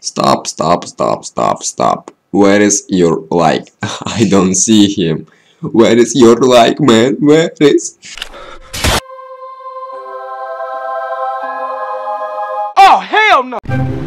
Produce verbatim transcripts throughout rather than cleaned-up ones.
Stop, stop, stop, stop, stop. Where is your like? I don't see him. Where is your like, man? Where is? Oh, hell no!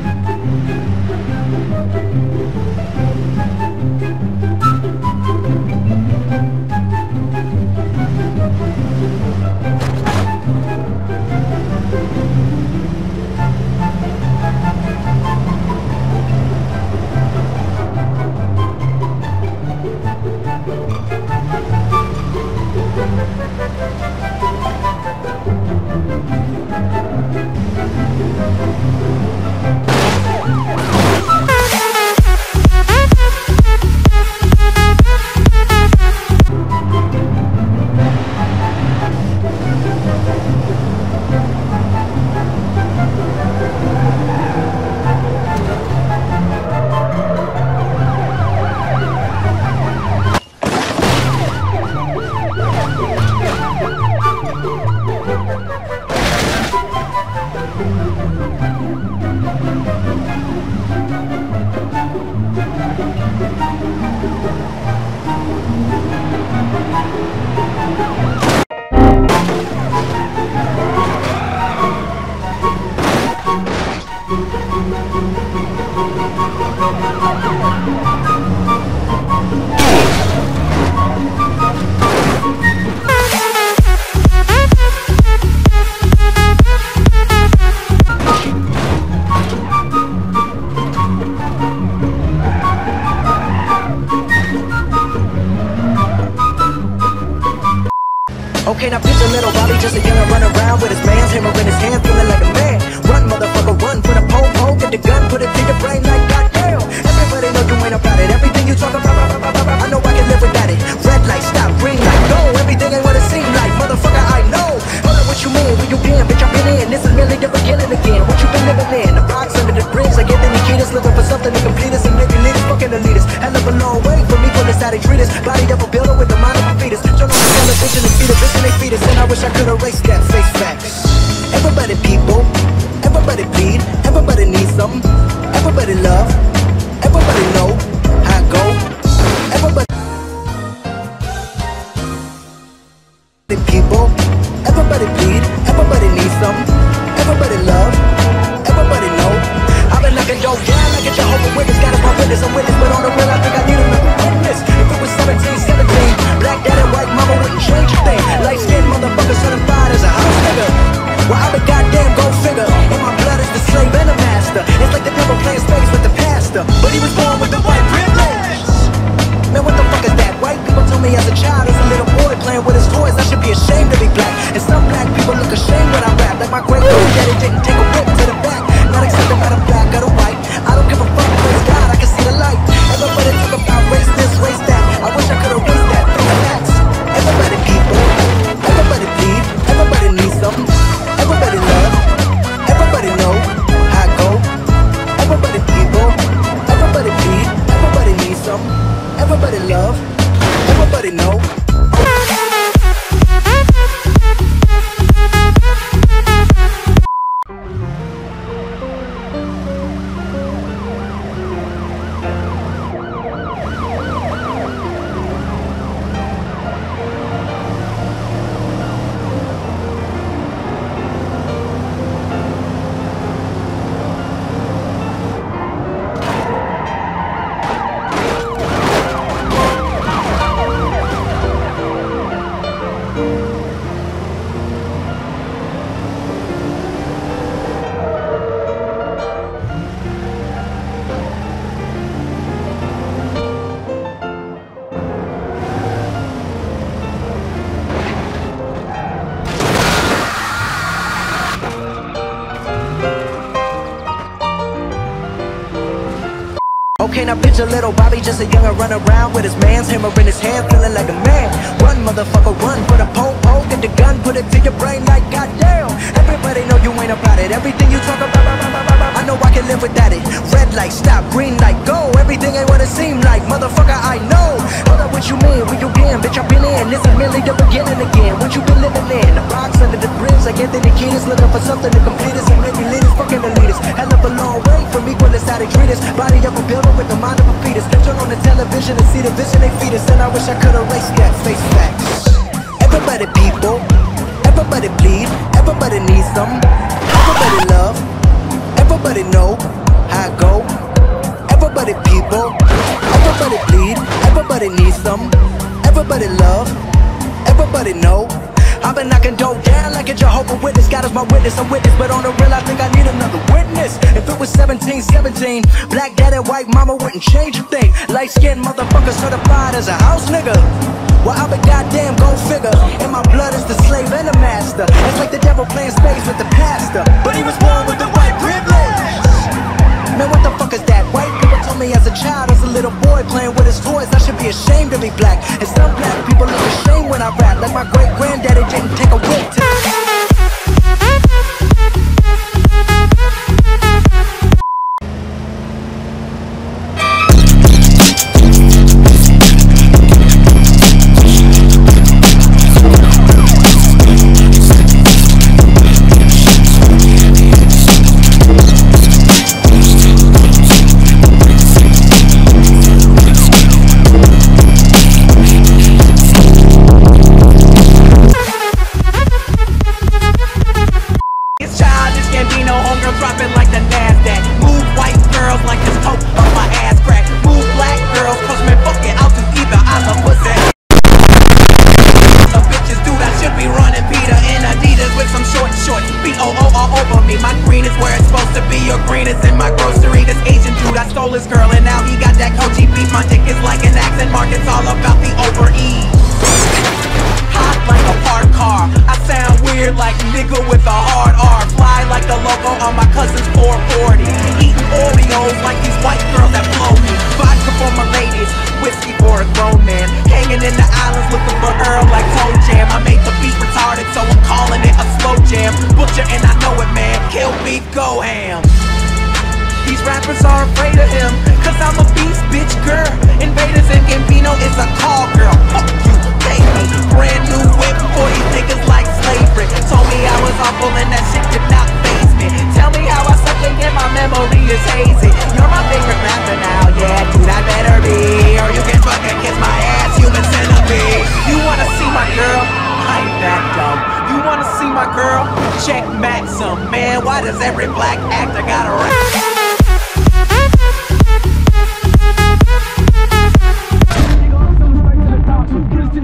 Okay, now picture little Bobby, just a youngin' run around with his man's hammer in his hand, feeling like a man. Run, motherfucker, run for the pole pole, get the gun, put it to your brain like goddamn. Everybody know you ain't about it, everything you talk about, I know I can live without it. Red light, stop, green light, go, everything ain't what it seem like, motherfucker, I know. Hold up, what you mean, where you been, bitch, I've been in, this is really different, killing again. What you been living in, the box under the bridge, like Anthony Kiedis, looking for something to complete us, and maybe lead us, fucking elitist. Hell of a long way for me, from this how they treat us, body of a builder with the mind of a fetus. Turn on the television and see the bitch and they feed us, and I wish I could erase that face facts. Everybody people, everybody bleed, everybody needs something, everybody love, everybody know how I go. Everybody people, everybody bleed, everybody needs something, everybody love, everybody know. I've been knocking dope down like a Jehovah's Witness, got my witness, I'm witness, but on the real I think I need another witness. If it was seventeen seventeen, black dad and white mama wouldn't change a thing. Light skinned motherfucker certified as a house nigga. Well, I been goddamn go figure, and my blood is the slave and the master. It's like the devil playing space with the pastor, but he was born with the white privilege. Man, what the fuck is that? White people told me as a child, as a little boy playing with his toys, I should be ashamed to be black. And some black people look ashamed when I rap, like my great granddaddy didn't take a whip to the back. Not accepting by the black or the white. I don't give a fuck, praise God, I can see the light. Everybody talk about race this, race that. I wish I could erase that from the facts. Everybody people, everybody bleed, everybody needs something, everybody love, everybody know how I go. Everybody people, everybody bleed, everybody needs something, everybody love, everybody know. Okay, now picture little Bobby, just a youngin' run around with his man's hammer in his hand, feeling like a man. Run, motherfucker, run for the pole pole, get the gun, put it to your brain like goddamn. Everybody know you ain't about it, everything you talk about, I know know I can live without it. Red light, stop, green light, go. Everything ain't what it seem like, motherfucker, I know. Hold up, what you mean, where you been? Bitch, I've been in, this is merely the beginning again. What you been living in? The box under the bridge, like Anthony Kiedis, looking for something to complete us. And maybe leaders, fucking elitists. Hell of a long way from equalist how they treat us. Body of a builder with the mind of a fetus. Turn on the television and see the vision they feed us. And I wish I could erase that, face facts. Everybody people, everybody bleed, everybody needs some. Everybody love, everybody know how I go. Everybody people, everybody bleed, everybody needs some. Everybody love, everybody know. I've been knocking dope down like a Jehovah's Witness. God is my witness, I'm witness, but on the real I think I need another witness. If it was seventeen seventeen, black daddy, white mama wouldn't change a thing. Light skinned motherfucker certified as a house nigga. Well, I'm a goddamn gold figure, and my blood is the slave and the master. It's like the devil playing spades with the pastor, but he was born with the white privilege. Man, what the fuck is that? White people told me as a child, as a little boy playing with his toys, I should be ashamed to be black. And some black people look ashamed when I rap, like my great granddaddy didn't take a whip to his girl, and now he got that Coachy beef. My dick is like an accent mark, it's all about the over-E. Hot like a parked car, I sound weird like nigga with a hard R. Fly like the logo on my cousin's four forty. Eating Oreos like these white girls that blow me. Vodka for my ladies, whiskey for a grown man. Hanging in the islands looking for Earl like Toe Jam. I made the beat retarded, so I'm calling it a slow jam. Butcher and I know it, man, kill beef, go ham. These rappers are afraid of him, cause I'm a beast, bitch, girl. Invaders and Gambino is a call girl. Fuck you, take me. Brand new whip for these niggas like slavery. Told me I was awful and that shit did not faze me. Tell me how I suck again, my memory is hazy. You're my favorite rapper now, yeah, dude, I better be. Or you can fucking kiss my ass, human centipede. You wanna see my girl? I ain't that dumb. You wanna see my girl? Check Maxim. Man, why does every black actor gotta rap?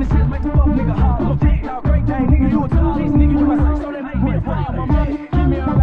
Nigga, you a tall, these niggas, you a sex, so that make me a problem. Give me a